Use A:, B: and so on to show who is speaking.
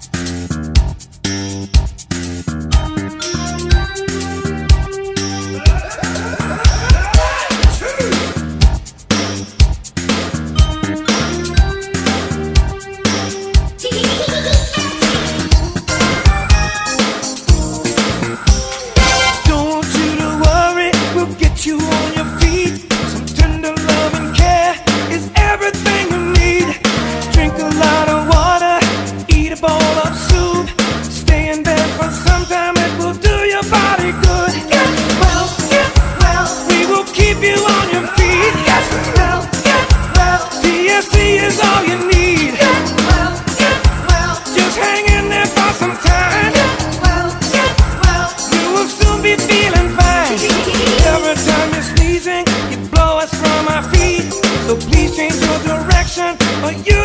A: You on your feet. Some tender love and care is everything you need. Drink a lot of water, eat a bowl of soup. Stay in bed for some time, it will do your body good. Get well, we will keep you on your feet. Get well, TSC is all you need. Get well, just hang in there for some time. Get well, you will soon be feeling fine. Every time you're sneezing, you blow us from our feet. So please change your direction, or you